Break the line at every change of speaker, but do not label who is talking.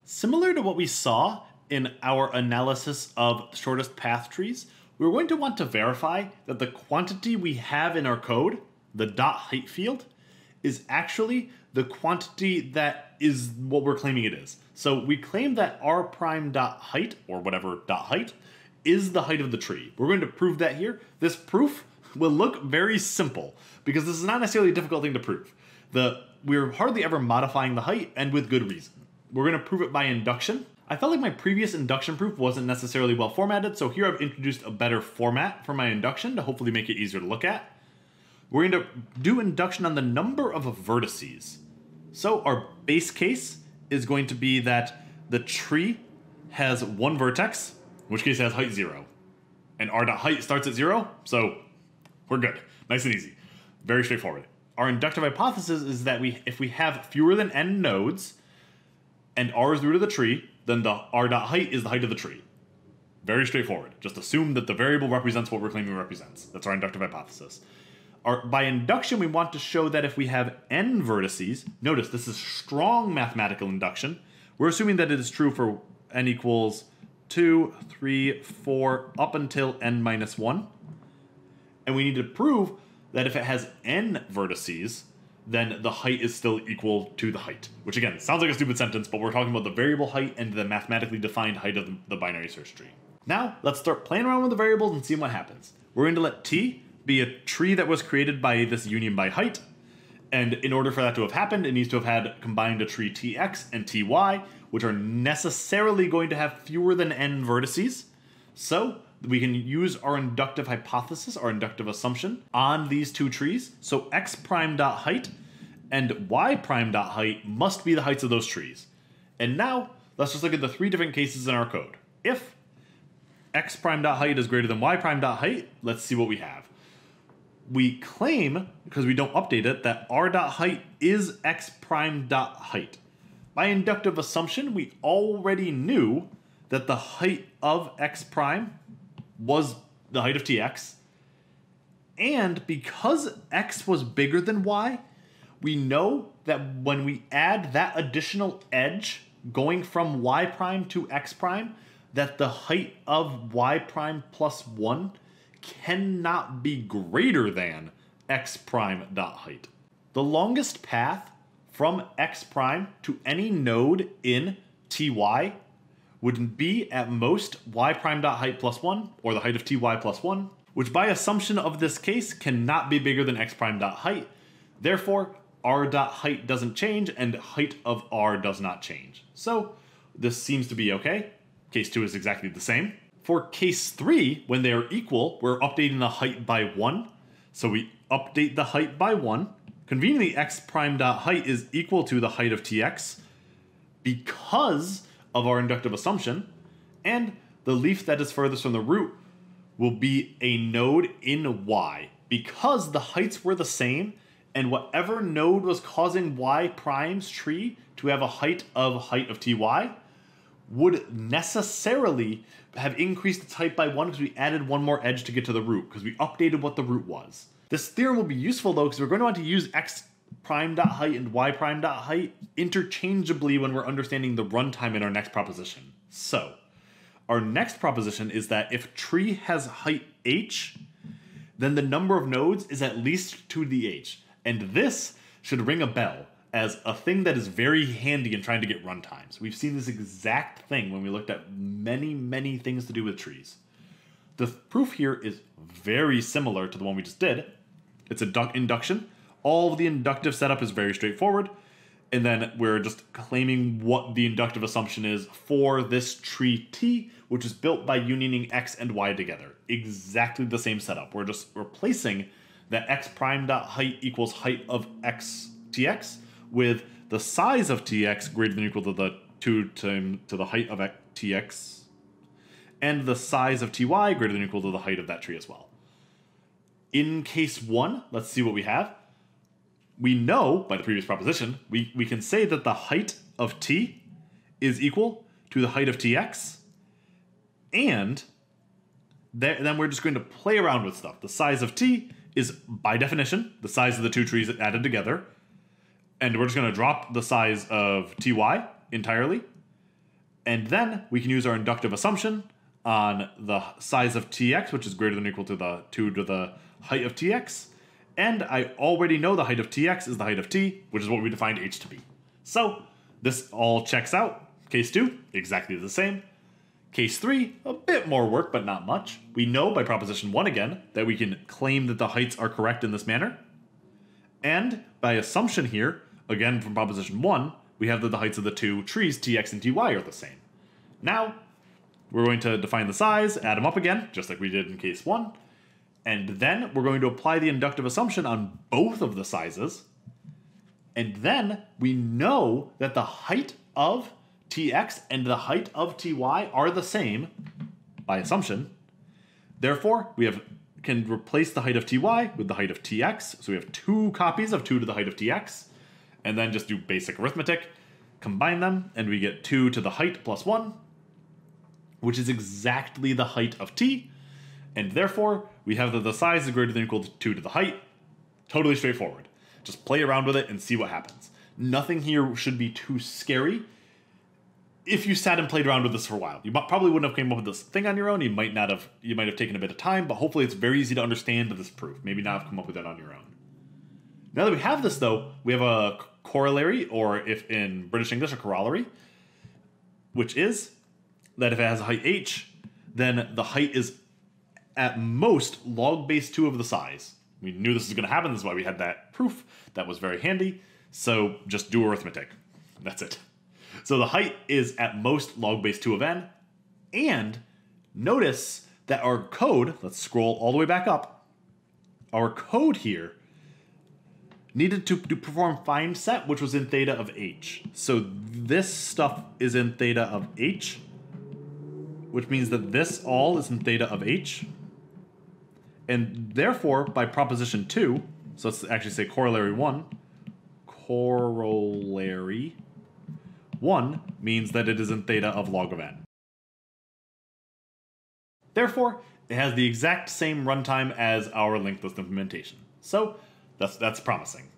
Similar to what we saw in our analysis of shortest path trees, we're going to want to verify that the quantity we have in our code, the .height field, is actually the quantity that is what we're claiming it is. So we claim that r prime dot height, or whatever dot height, is the height of the tree. We're going to prove that here. This proof will look very simple because this is not necessarily a difficult thing to prove. We're hardly ever modifying the height, and with good reason. We're going to prove it by induction. I felt like my previous induction proof wasn't necessarily well formatted, so here I've introduced a better format for my induction to hopefully make it easier to look at. We're going to do induction on the number of vertices. So our base case is going to be that the tree has one vertex, in which case it has height 0. And r.height starts at 0, so we're good. Nice and easy. Very straightforward. Our inductive hypothesis is that if we have fewer than n nodes, and r is the root of the tree, then the r.height is the height of the tree. Very straightforward. Just assume that the variable represents what we're claiming it represents. That's our inductive hypothesis. By induction, we want to show that if we have n vertices, notice this is strong mathematical induction. We're assuming that it is true for n equals 2, 3, 4, up until n minus 1. And we need to prove that if it has n vertices, then the height is still equal to the height. Which again, sounds like a stupid sentence, but we're talking about the variable height and the mathematically defined height of the binary search tree. Now, let's start playing around with the variables and seeing what happens. We're going to let t be a tree that was created by this union by height. And in order for that to have happened, it needs to have had combined a tree tx and ty, which are necessarily going to have fewer than n vertices. So we can use our inductive hypothesis, our inductive assumption, on these two trees. So x prime dot height and y prime dot height must be the heights of those trees. And now, let's just look at the three different cases in our code. If x prime dot height is greater than y prime dot height, let's see what we have. We claim, because we don't update it, that r dot height is x prime dot height. By inductive assumption, we already knew that the height of x prime was the height of tx, and because x was bigger than y, we know that when we add that additional edge going from y prime to x prime, that the height of y prime plus 1 cannot be greater than x prime dot height. The longest path from x prime to any node in ty would be at most y prime dot height plus 1, or the height of ty plus 1, which by assumption of this case cannot be bigger than x prime dot height. Therefore, r dot height doesn't change, and height of r does not change. So this seems to be okay. Case 2 is exactly the same. For case 3, when they are equal, we're updating the height by 1. So we update the height by 1. Conveniently, x prime dot height is equal to the height of tx because of our inductive assumption, and the leaf that is furthest from the root will be a node in y. Because the heights were the same, and whatever node was causing y prime's tree to have a height of ty would necessarily have increased its height by 1 because we added one more edge to get to the root, because we updated what the root was. This theorem will be useful though, because we're going to want to use x prime dot height and y prime dot height interchangeably when we're understanding the runtime in our next proposition. So, our next proposition is that if tree has height h, then the number of nodes is at least 2 to the h. And this should ring a bell as a thing that is very handy in trying to get runtimes. We've seen this exact thing when we looked at many things to do with trees. The proof here is very similar to the one we just did. It's a induction. All of the inductive setup is very straightforward. And then we're just claiming what the inductive assumption is for this tree T, which is built by unioning x and y together. Exactly the same setup. We're just replacing that x prime dot height equals height of x tx with the size of tx greater than or equal to the 2 to the height of tx, and the size of ty greater than or equal to the height of that tree as well. In case 1, let's see what we have. We know, by the previous proposition, we can say that the height of t is equal to the height of tx, and then we're just going to play around with stuff. The size of t is, by definition, the size of the two trees added together, and we're just going to drop the size of ty entirely, And then we can use our inductive assumption on the size of tx, which is greater than or equal to the 2 to the height of tx. And I already know the height of tx is the height of t, which is what we defined h to be. So this all checks out. Case 2, exactly the same. Case 3, a bit more work, but not much. We know by proposition 1 again that we can claim that the heights are correct in this manner. And by assumption here, again from proposition 1, we have that the heights of the two trees, tx and ty, are the same. Now, we're going to define the size, add them up again, just like we did in case 1. And then we're going to apply the inductive assumption on both of the sizes. And then we know that the height of tx and the height of ty are the same by assumption. Therefore, we can replace the height of ty with the height of tx. So we have 2 copies of 2 to the height of tx. And then just do basic arithmetic, combine them, and we get 2 to the height plus 1, which is exactly the height of t. And therefore, we have that the size is greater than or equal to 2 to the height. Totally straightforward. Just play around with it and see what happens. Nothing here should be too scary. If you sat and played around with this for a while, you probably wouldn't have come up with this thing on your own. You might have taken a bit of time, but hopefully it's very easy to understand this proof. Maybe not have come up with it on your own. Now that we have this, though, we have a corollary, or if in British English, a corollary, which is that if it has a height h, then the height is at most log base 2 of the size. We knew this was going to happen. This is why we had that proof. That was very handy. So just do arithmetic. That's it. So the height is at most log base 2 of n. And notice that our code, let's scroll all the way back up. Our code here needed to perform find set, which was in theta of h. So this stuff is in theta of h, which means that this all is in theta of h. And therefore, by proposition 2, so let's actually say corollary 1, corollary 1 means that it is in theta of log of n. Therefore, it has the exact same runtime as our linked list implementation. So that's promising.